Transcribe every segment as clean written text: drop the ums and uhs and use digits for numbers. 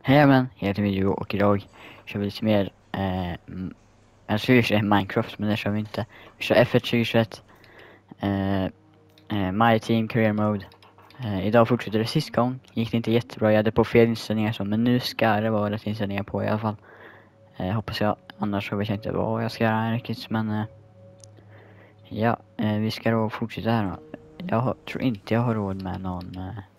Hej men, jag heter Video och idag kör vi lite mer jag skulle köra Minecraft men det kör vi inte. Vi kör F1 2021 My Team Career Mode. Idag fortsätter det sist gång. Gick det inte jättebra, jag hade på fel inställningar så, men nu ska det vara rätt inställningar på i alla fall. Hoppas jag, annars så vet jag inte vad jag ska göra riktigt, men ja, vi ska då fortsätta här då. Tror inte jag har råd med någon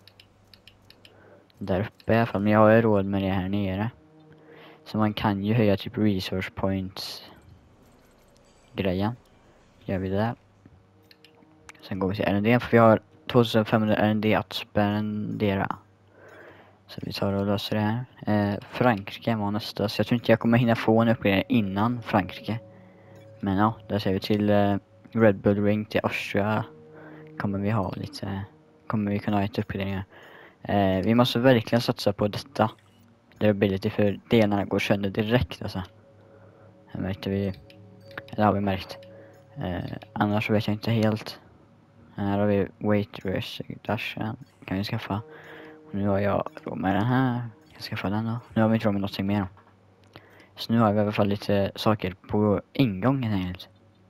där uppe i alla fall, men jag har ju råd med det här nere. Så man kan ju höja typ resource points grejen. Gör vi det där. Sen går vi till RND, för vi har 2500 RND att spendera. Så vi tar och löser det här. Frankrike var nästa, så jag tror inte jag kommer hinna få en uppgradering innan Frankrike. Men ja, där ser vi till Red Bull Ring till Austria. Kommer vi kunna ha ett uppgraderingar. Vi måste verkligen satsa på detta. Durability, för delarna går sönder direkt alltså. Här märkte vi, det har vi märkt. Annars vet jag inte helt. Här har vi Waitress Dashen. Kan vi skaffa. Och nu har jag råd med den här. Jag kan skaffa den då. Nu har vi inte råd med någonting mer då. Så nu har vi i alla fall lite saker på ingången helt.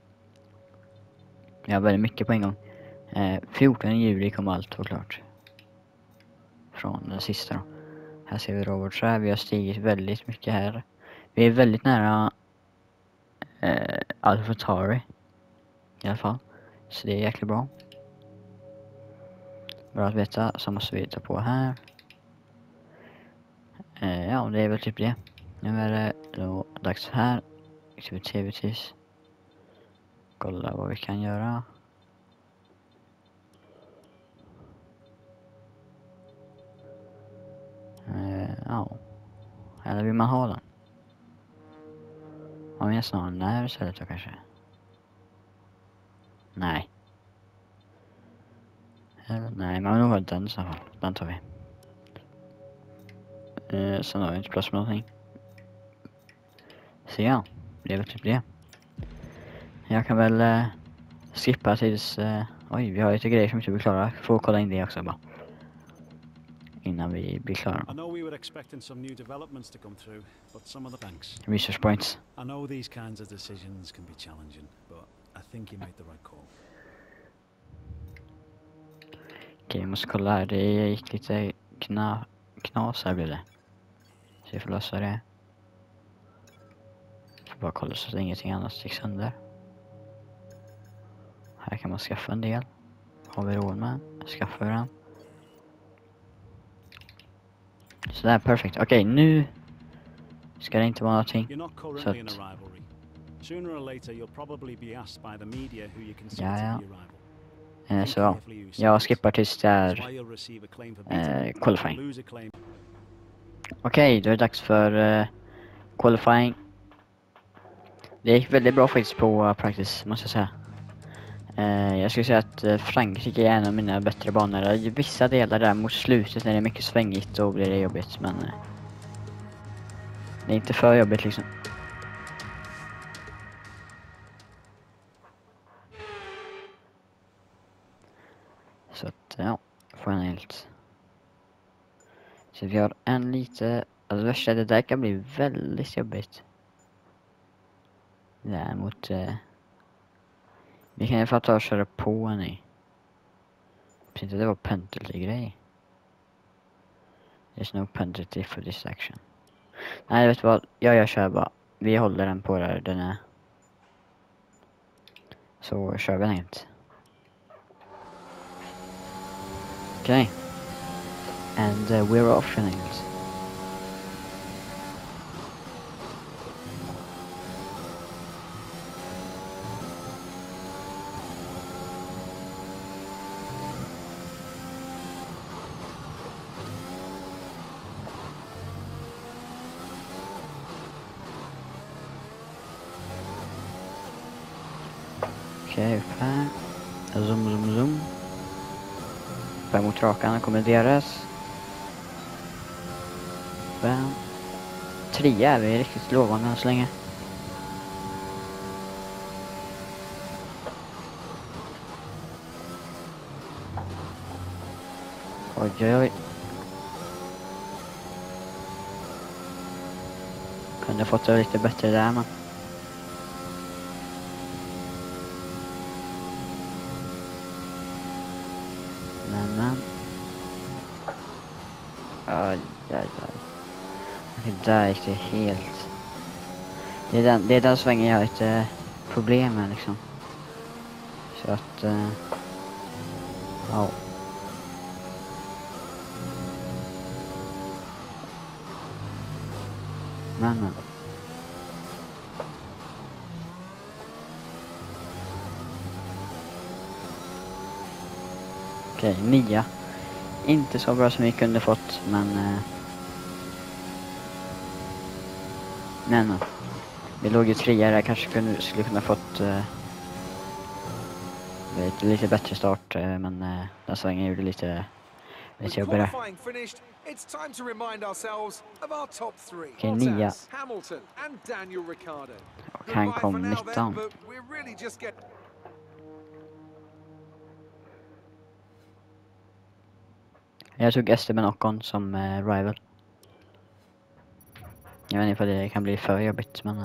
Jag har väldigt mycket på ingång. 14 juli kommer allt vara klart. Från den sista då. Här ser vi robots här. Vi har stigit väldigt mycket här. Vi är väldigt nära AlphaTauri. I alla fall. Så det är jäkligt bra. Bra att veta, så måste vi ta på här. Ja, det är väl typ det. Nu är det då dags här. Activities. Kolla vad vi kan göra. Ja. Eller vill man ha den? Har vi nästan en där istället då kanske? Nej. Nej, man vill nog ha den i så fall. Den tar vi. Sen har vi inte plats med någonting. Så ja, det är väl typ det. Jag kan väl skippa tills... oj, vi har lite grejer som inte blir klara. Får kolla in det också bara. Innan vi blir klara. I know we were expecting some new developments to come through, but some of the banks. Research points. I know these kinds of decisions can be challenging, but I think you made the right call. Okej, vi måste kolla här. Det gick lite knas här blev det. Så vi får lösa det. Får bara kolla så att ingenting annat gick sönder. Här kan man skaffa en del. Har vi råd med? Skaffar vi den. Sådär, perfekt. Okej, nu ska det inte vara någonting. You're not currently in a rivalry. Sooner or later you'll probably be asked by the media who you consider to be your rival. Så jag skippar tills det är qualifying. Okej, då är det dags för qualifying. Det gick väldigt bra faktiskt på practice, måste jag säga. Jag skulle säga att Frankrike är en av mina bättre banor. I vissa delar där mot slutet när det är mycket svängigt då blir det jobbigt, men det är inte för jobbigt liksom. Så att ja, får en helt. Så vi har en lite, alltså värsta, det där kan bli väldigt jobbigt. Däremot vi kan ju få ta och köra på en i. Precis, det var penalty-grej. There's no penalty for this action. Nej, vet du vad? Jag kör bara. Vi håller den på där den är. Så kör vi den inte. Okay. And we're off things. Okej, upp här. Zoom. Fram mot rakan, kommer deras. Bam. 3 är vi riktigt lovande än så länge. Oj. Kunde fått det lite bättre där, men. Men. Aj. Det där gick det helt. Det är den svängen jag har lite problem med liksom. Så att. Ja. Men. Okej, 9. Inte så bra som vi kunde fått, men. Men. Vi låg ju 3 där, kanske skulle kunna fått. Lite bättre start, men den svängen gjorde lite jobbigare. Okej, 9. Och han kom 19. Jag tog Esteban Ocon som rival. Jag vet inte om det kan bli för jobbigt, men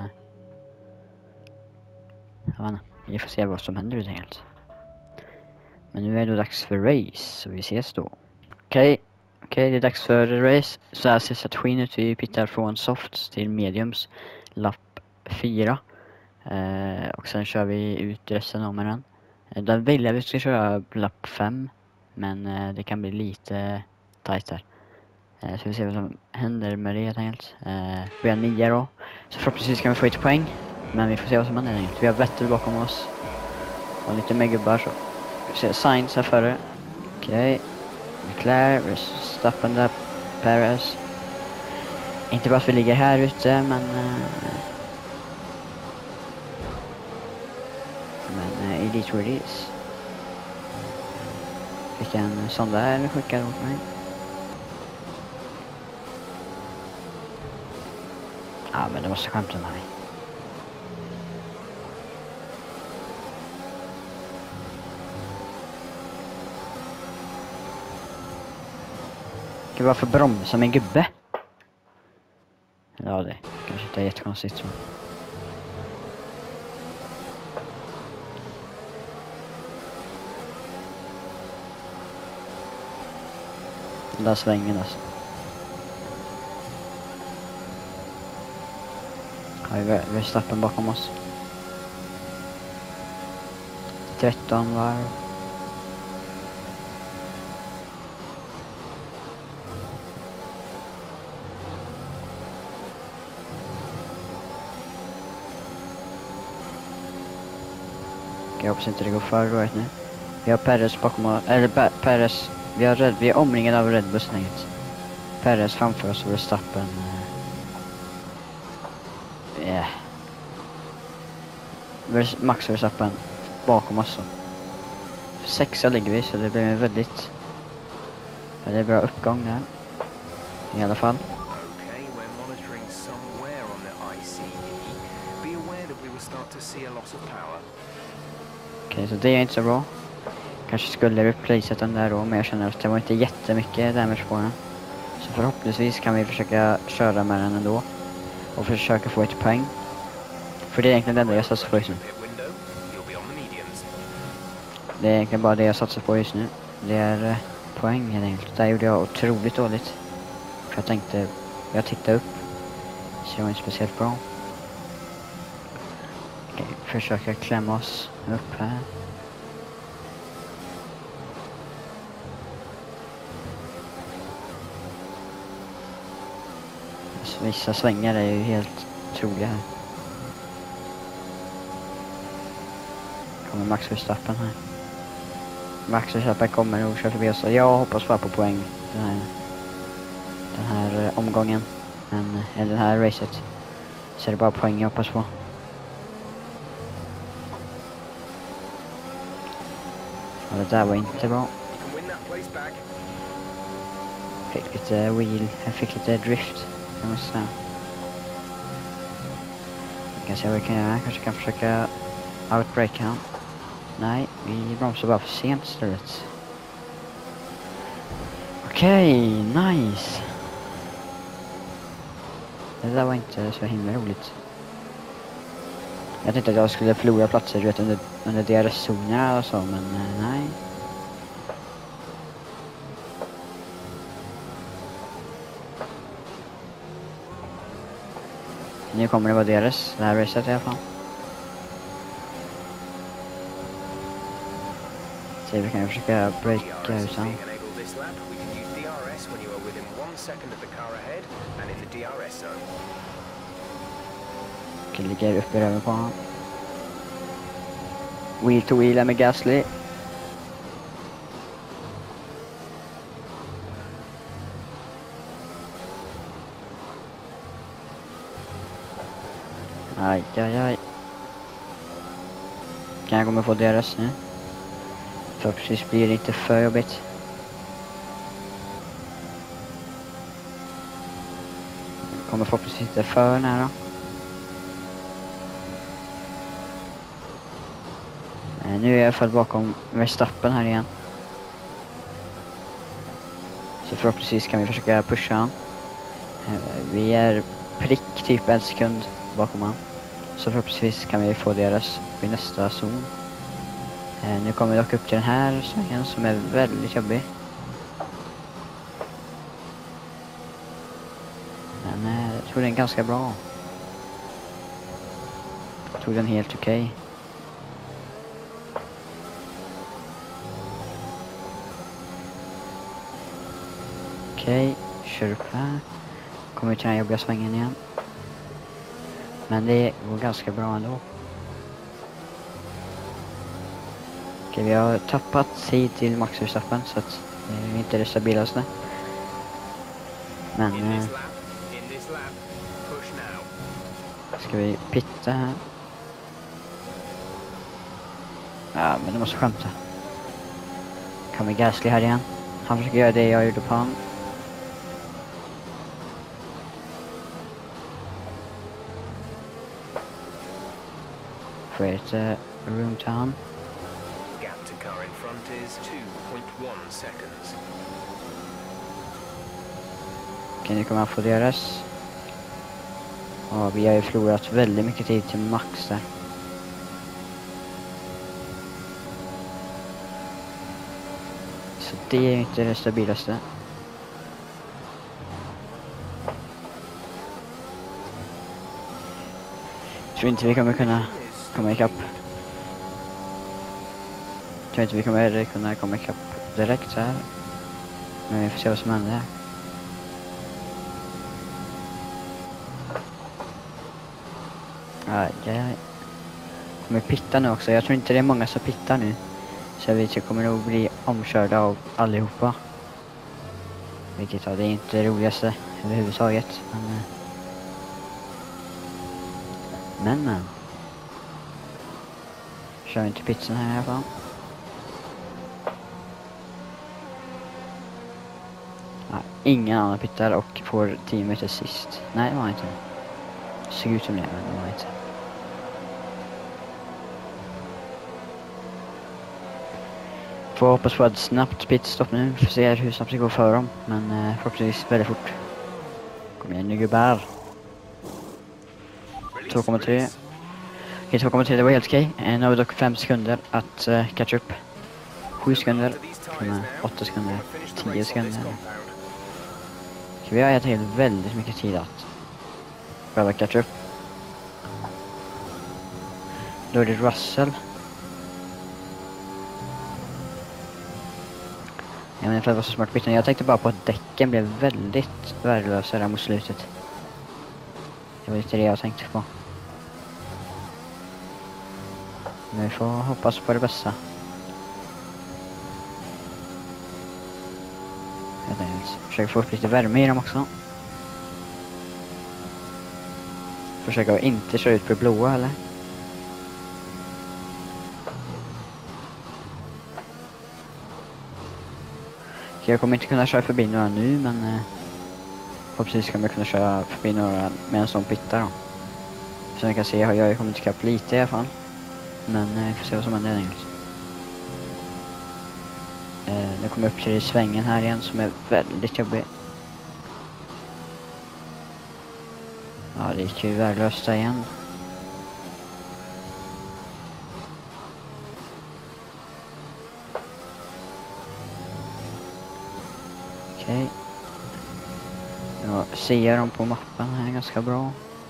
jag vet inte. Vi får se vad som händer helt enkelt. Men nu är det dags för race, så vi ses då. Okej, det är dags för race. Så här ser strategin ut. Vi pittar från softs till mediums. Lapp 4. Och sen kör vi ut resten av den. Där vill jag att vi ska köra lapp 5. Men det kan bli lite tajt där. Så vi ser vad som händer med det helt enkelt. Vi har 9 då. Så förhoppningsvis kan vi få 1 poäng. Men vi får se vad som händer helt enkelt. Vi har Vettel bakom oss. Och lite mer gubbar så. Vi ser Sainz här före. Okej. Leclerc, Verstappen där. Perez. Inte bara att vi ligger här ute, men it is what it is. Fick en sån där skickad åt mig. Ja, men det måste skämta med mig. Gud, varför bromsa med en gubbe? Ja, det kanske inte är jättekonstigt så. Den där svängen alltså. Har vi Verstappen bakom oss. 13 varv. Jag hoppas inte det går för dåligt nu. Vi har Perez bakom oss, eller Perez, vi är omringade av Red Bull snägt. Perez framför oss och Verstappen. Max Verstappen bakom oss. 6 ligger vi, så det blir en väldigt bra uppgång där. I alla fall. Okej, så det är inte så bra. Kanske skulle replacea den där då, men jag känner att det var inte jättemycket damage på den. Så förhoppningsvis kan vi försöka köra med den ändå. Och försöka få 1 poäng. För det är egentligen det enda jag satsar på just nu. Det är egentligen bara det jag satsar på just nu. Det är poäng helt enkelt. Där gjorde jag otroligt dåligt. För jag tänkte, jag tittade upp. Så det var inte speciellt bra. Okej, försöka klämma oss upp här. Så vissa svängar är ju helt otroliga här. Kommer Max Verstappen här. Max Verstappen kommer och kör förbi oss. Jag hoppas bara på poäng den här omgången. Eller den här racet. Så är det bara poäng jag hoppas på. Och det där var inte bra. Fick lite wheel. Jag fick lite drift. Jag måste säga. Jag kan se vad vi kan göra. Kanske kan försöka outbreaka honom. Nej, vi bromsar bara för sent istället. Okej, nice. Det där var inte så himla roligt. Jag tänkte att jag skulle förlora platser, du vet, under DRS-zonerna och så, men nej. Nu kommer det vara DRS, det här racet i alla fall. Så vi kan försöka breaka ut sen. Okej, ligger uppe över på honom. Wheel to wheel med Gasly. Aj, aj, aj. Kan jag komma få DRS nu? För precis blir det inte för jobbigt. Kommer förhoppningsvis inte för nära. Nu är jag i alla fall bakom Verstappen här igen. Så förhoppningsvis kan vi försöka pusha han. Vi är prick typ en sekund bakom han. Så förhoppningsvis kan vi få deras vid nästa zon. Nu kommer vi dock upp till den här svängen som är väldigt jobbig. Men jag tror den är ganska bra. Jag tror den är helt okej. Okej, kör upp här. Kommer vi till den här jobbiga svängen igen. Men det går ganska bra ändå. Okej, vi har tappat tid till Max Verstappen så att det är inte det stabilaste. Men ska vi pitta här? Ja, men det måste skämta. Kommer Gasly här igen. Han försöker göra det jag gjorde på honom. För ett room to han. Okej, nu kommer han få deras. Och vi har ju förlorat väldigt mycket tid till Max där. Så det är inte det stabilaste. Jag tror inte vi kommer kunna komma ikapp. Jag tror inte vi kommer kunna komma ikapp direkt så här. Men vi får se vad som händer. Aj, aj, aj. Kommer pitta nu också. Jag tror inte det är många som pittar nu. Så vi kommer nog bli omkörda av allihopa. Vilket det är inte det roligaste överhuvudtaget. Men. Kör inte pitsen här i alla fall. Ja, ingen annan pittar och får 10 meter sist. Nej, det var inte. Det såg ut som det, men det var inte. Får hoppas på ett snabbt pitstop nu. Får se hur snabbt det går för dem. Men förhoppningsvis väldigt fort. Kom igen nu gubbar. 2,3. Okej, 2,3 det var helt okej. Nu har vi dock 5 sekunder att catch up. 7 sekunder. 8 sekunder. 10 sekunder. Okej, vi har helt enkelt väldigt mycket tid att behöva catch up. Då är det Russell. Jag menar för att det var så smart byten. Jag tänkte bara på att däcken blev väldigt värdelösa där mot slutet. Det var lite det jag tänkte på. Men vi får hoppas på det bästa. Jag försöker få upp lite värme i dem också. Försöka att inte köra ut på det blåa eller? Jag kommer inte kunna köra förbi några nu, men förhoppningsvis kommer jag kunna köra förbi några med en sån pittar då. Som ni kan se har jag kommit ikapp lite i alla fall. Men vi får se vad som händer enkelt. Nu kommer jag upp till svängen här igen som är väldigt jobbig. Ja, det gick ju värdelöst igen. Okej. Nu ser jag dem på mappen här ganska bra.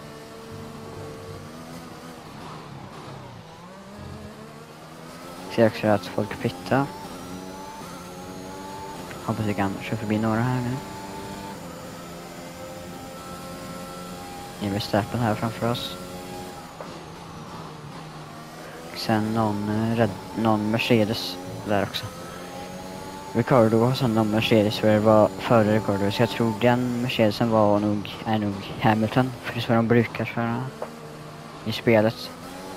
Ser också att folk pittar. Hoppas vi kan köra förbi några här nu. Ni vill Verstappen här framför oss. Sen någon Mercedes där också. Ricardo har sån någon Mercedes för det var före Ricardo. Så jag tror den Mercedesen är nog Hamilton. För det är så de brukar köra i spelet.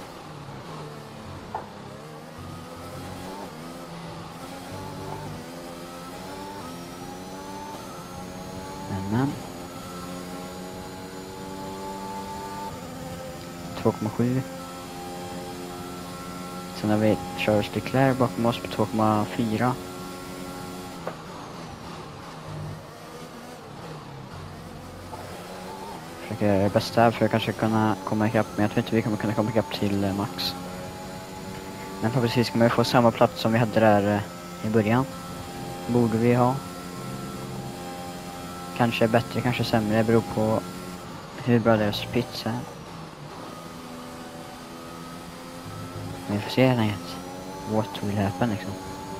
Men 2,7. Sen har vi Charles Leclerc bakom oss på 2,4. Försöker göra det bästa för att kanske kunna komma ikapp. Men jag tror inte vi kommer kunna komma ikapp till Max. Men förhoppningsvis kommer vi få samma plats som vi hade där i början. Borde vi ha. Kanske bättre, kanske sämre. Beror på hur bra deras pizza är. Men vi får se helt enkelt. What will happen liksom.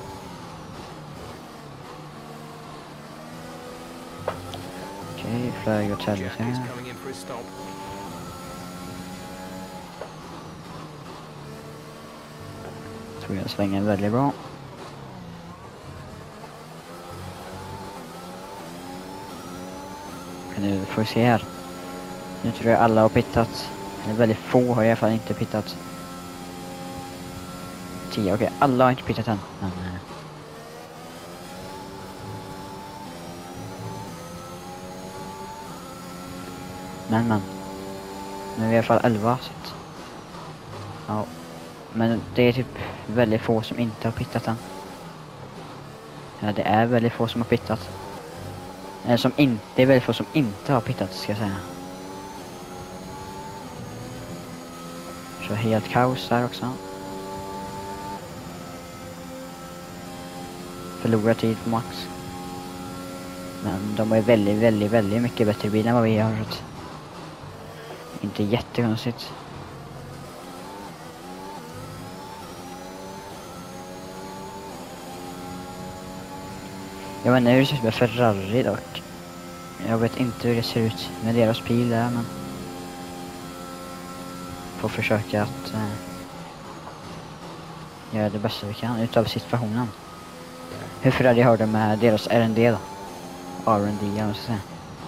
Okej, flög åt helvete här. Tror jag svänger väldigt bra. Nu får vi se här. Nu tror jag alla har pittat. Eller väldigt få har i alla fall inte pittat. 10, okej. Alla har inte pittat än. Men. Nu är vi i alla fall 11. Så att, ja. Men det är typ väldigt få som inte har pittat än. Ja, det är väldigt få som har pittat. Det är väldigt få som inte har pittat, ska jag säga. Så helt kaos där också. Förlorar tid på Max. Men de är väldigt mycket bättre bil än vad vi har. Inte jättekonstigt. Jag vet inte hur det ser ut med Ferrari dock. Jag vet inte hur det ser ut med deras bil där, men får försöka att göra det bästa vi kan utav situationen. Hur Ferrari har det med deras R&D då? R&D, jag måste säga.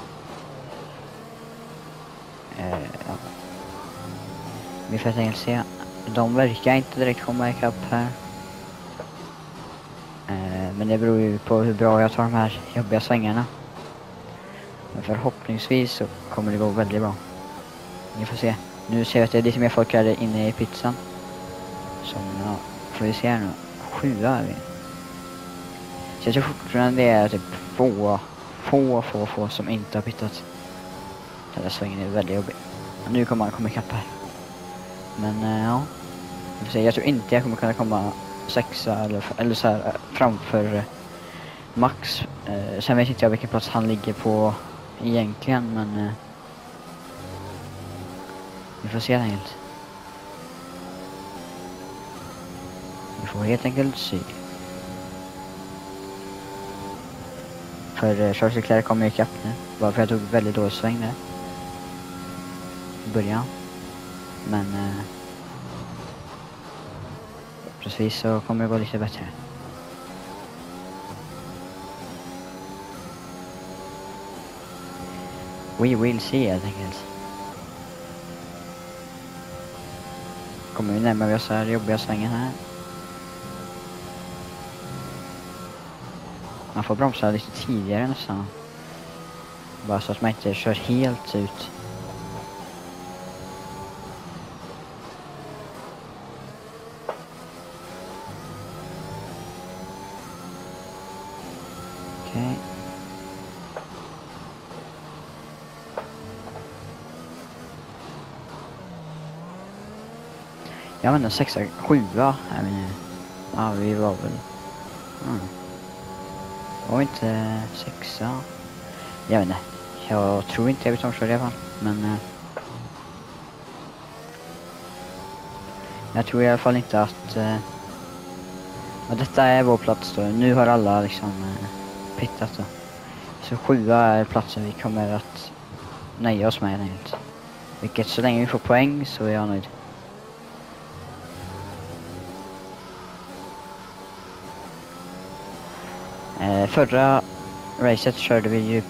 Ja. Vi får helt enkelt se. De verkar inte direkt komma ikapp här. Men det beror ju på hur bra jag tar de här jobbiga svängarna. Men förhoppningsvis så kommer det gå väldigt bra. Ni får se. Nu ser jag att det är lite mer folk här inne i pizzan. Som, ja, får vi se här nu. 7 är vi. Så jag tror fortfarande det är typ få som inte har pittat. Den där svängen är väldigt jobbig. Nu kommer han komma ikapp här. Men ja. Vi får se. Jag tror inte jag kommer kunna komma 6 eller så här framför Max. Sen vet inte jag vilken plats han ligger på egentligen, men vi får se helt. Vi får helt enkelt se. För Charles Leclerc kommer ikapp nu. Bara för jag tog väldigt dålig sväng där i början. Men precis så kommer det gå lite bättre. We will see helt enkelt. Kommer vi närmare oss här jobbiga svängen här. Man får bromsa lite tidigare nästan. Bara så att man inte kör helt ut. Okej. Jag menar 6, 7. Ja, vi var väl... Var inte 6. Jag vet inte. Jag tror inte jag vet om så i alla fall. Men... jag tror i alla fall inte att... ja, detta är vår plats då. Nu har alla liksom pittat då. Så 7 är platsen vi kommer att nöja oss med. Vilket så länge vi får poäng så är jag nöjd. Förra racet körde vi ju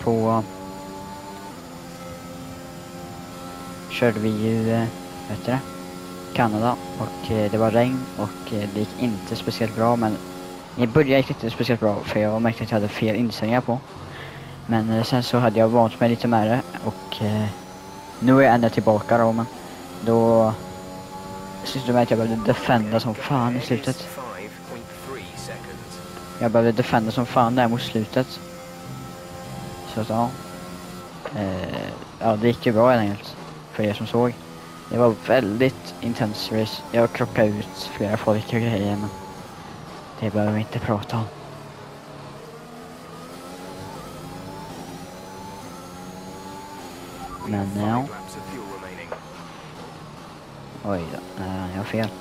vet du det? Kanada och det var regn och det gick inte speciellt bra, men i början gick det inte speciellt bra för jag märkte att jag hade fel inställningar på. Men sen så hade jag vant mig lite med det och nu är jag ändå tillbaka då, men då slutade med att jag behövde defenda som fan i slutet. Jag behövde defenda som fan där mot slutet. Så att ja. Ja, det gick ju bra helt enkelt. För er som såg. Det var väldigt intens race. Jag krockade ut flera folk och grejer, men det behöver vi inte prata om. Men ja. Oj då, jag har fel.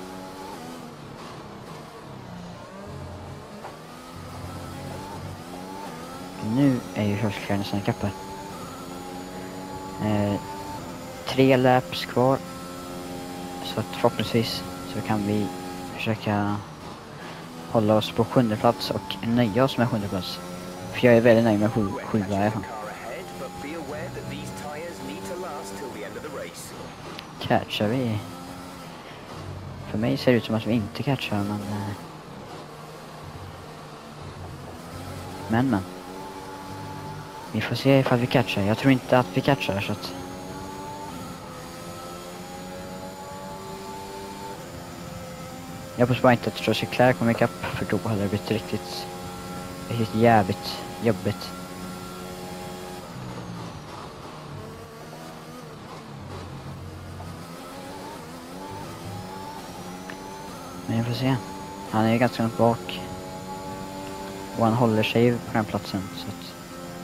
Nu är ju Hörskärn sen kappar. 3 laps kvar. Så att förhoppningsvis så kan vi försöka hålla oss på 7:e plats och nöja oss med 7:e plats. För jag är väldigt nöjd med 7 i alla fall. Catchar vi? För mig ser det ut som att vi inte catchar, men. Vi får se ifall vi catchar. Jag tror inte att vi catchar, så att... jag hoppas bara inte att Charles Leclerc kommer ikapp, för då hade det blivit riktigt jävligt jobbigt. Men jag får se. Han är ju ganska långt bak. Och han håller sig på den platsen, så att...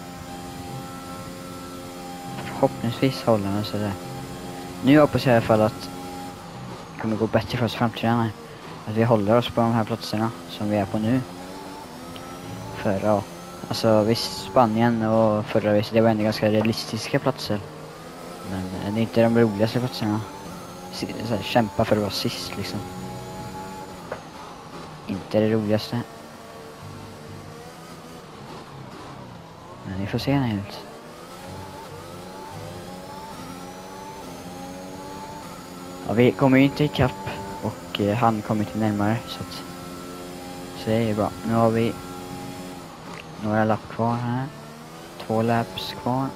förhoppningsvis håller han sig där. Nu hoppas jag i alla fall att det kommer gå bättre för oss i framtiden här. Att vi håller oss på de här platserna som vi är på nu. För ja, alltså visst, Spanien och förra veckan, det var ändå ganska realistiska platser. Men det är inte de roligaste platserna. Så här, kämpa för att vara sist liksom. Inte det roligaste. Men vi får se när ut. Ja, vi kommer ju inte ikapp och han kommer inte närmare, så det är ju bra. Nu har vi några lapp kvar här. 2 laps kvar.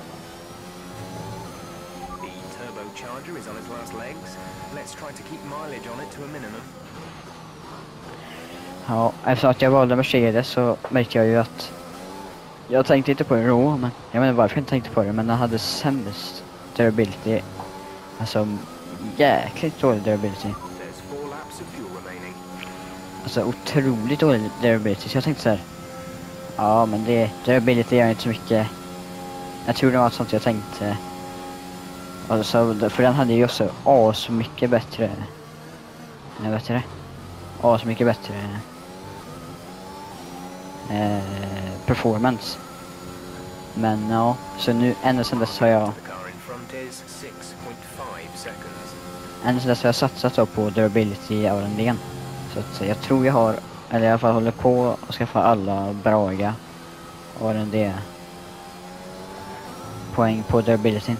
Ja, eftersom att jag valde Mercedes så märkte jag ju att jag tänkte inte på det då, men jag menar varför jag inte tänkte på det, men den hade sämst durability. Alltså jäkligt dålig durability. Alltså otroligt dålig durability, så jag tänkte så här. Ja, men durability gör inte så mycket. Jag tror det var sånt jag tänkte. Alltså, för den hade ju också så mycket bättre. Jag vet det. Så mycket bättre performance. Men ja, så nu ända sedan dess har jag satsat då på durability av den delen. Så att jag tror jag har, eller i alla fall håller på att skaffa alla Braga och den det poäng på durability.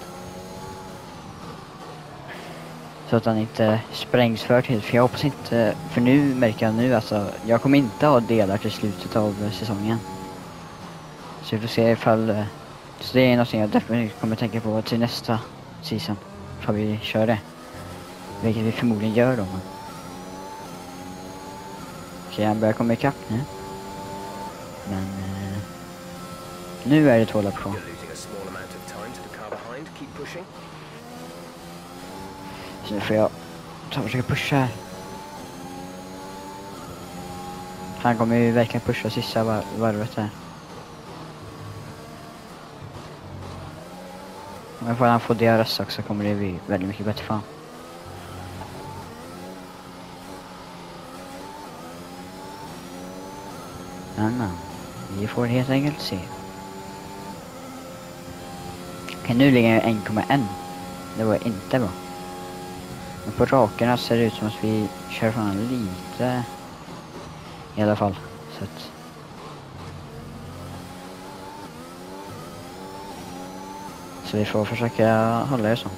Så att den inte sprängs för till. För jag hoppas inte, för nu märker jag nu alltså, jag kommer inte ha delar till slutet av säsongen. Så vi får se ifall, så det är något jag definitivt kommer tänka på till nästa season. För vi kör det. Vilket vi förmodligen gör då. Okej, han börjar komma ikapp nu. Men nu är det 2 lapp kvar. Så nu får jag försöka pusha här. Han kommer ju verkligen pusha sista varvet här. Men får han få DRS också kommer det bli väldigt mycket bättre för honom. Men vi får helt enkelt se. Okej, nu ligger jag 1,1. Det var inte bra. Men på rakerna ser det ut som att vi kör från lite i alla fall. Så vi får försöka hålla det så.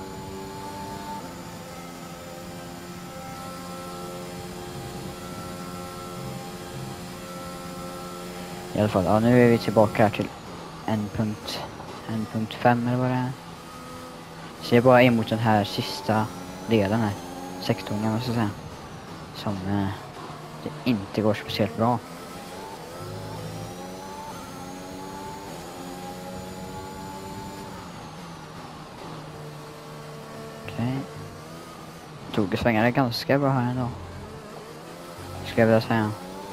I alla fall, ja, nu är vi tillbaka här till 1.5 eller vad det är. Så jag är bara emot den här sista delen här. Sektorn, jag måste säga. Som det inte går speciellt bra. Okej. Tog svängade ganska bra här ändå. Ska jag vilja säga.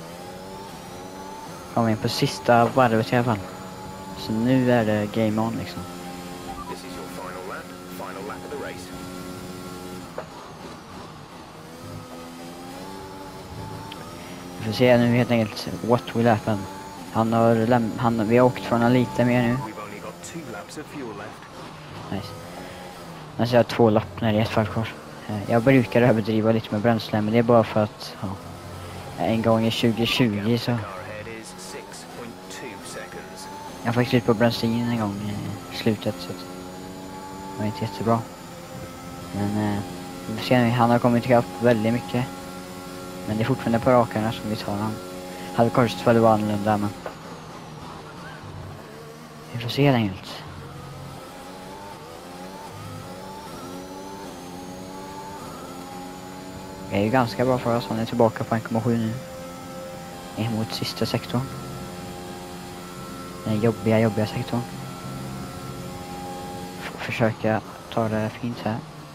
Kom in på sista varvet i alla fall. Så nu är det game on liksom. Vi får se nu helt enkelt what will happen. Vi har åkt från lite mer nu. Nice. Alltså jag har 2 lapp när det är ett fall kvar. Jag brukar överdriva lite med bränsle, men det är bara för att en gång i 2020 så jag fick slut på bensin en gång i slutet, så det var inte jättebra. Men vi får se nu, han har kommit ikapp väldigt mycket. Men det är fortfarande på rakarna som vi tar han. Hade kanske väl varit annorlunda, men vi får se enkelt. Det är ju ganska bra för oss, han är tillbaka på 1,7 nu. Emot sista sektorn. Den jobbiga sektorn. Försöka ta det fint här.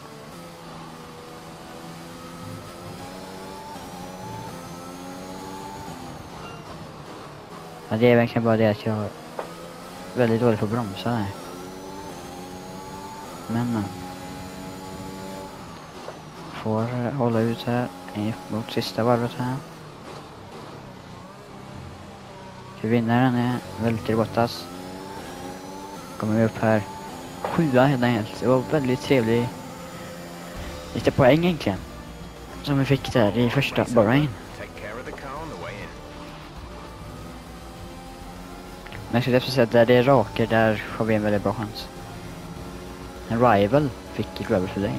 Ja, det är verkligen bara det att jag är väldigt dålig på att bromsa här. Men får hålla ut här mot sista varvet här. Vinnaren är väldigt Bottas. Kommer vi upp här 7 helt enkelt. Det var väldigt trevligt. Lite poäng egentligen. Som vi fick där i första Bahrain. Men jag skulle säga att där det är raker, där har vi en väldigt bra chans. En rival fick ett rival för dig.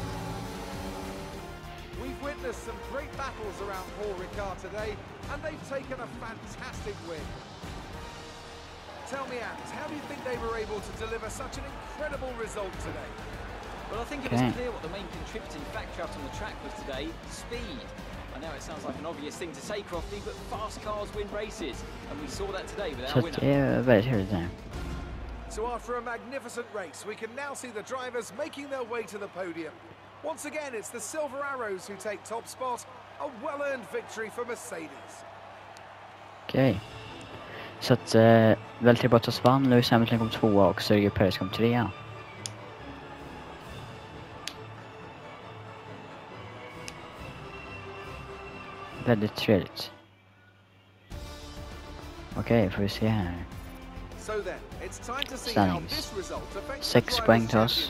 We've witnessed some great battles around Paul Ricard today, and they've taken a fantastic win. Tell me, Ant, how do you think they were able to deliver such an incredible result today? Well, I think it was clear what the main contributing factor out on the track was today: speed. I know it sounds like an obvious thing to say, Crofty, but fast cars win races, and we saw that today with our winner. Så det är väldigt trevligt där. So after a magnificent race, we can now see the drivers making their way to the podium. Once again, it's the Silver Arrows who take top spot. A well-earned victory for Mercedes. Okej. Så att Valtteri Bottas vann, Lewis Hamilton kom 2 och Sergio Perez kom 3. Väldigt trevligt. Okej, får vi se här. Standings. 6 poäng till oss.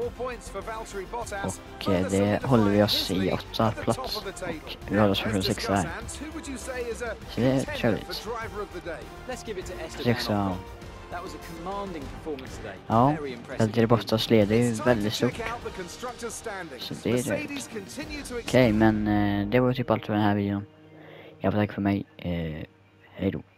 Och det håller vi oss i 8 plats. Och vi håller oss från 6 här. Så det är trevligt. 6 ja. Ja, Valtteri Bottas leder ju väldigt stort. Så det är trevligt. Okej, men det var typ allt för den här videon. Jag får tacka för mig. Hej då.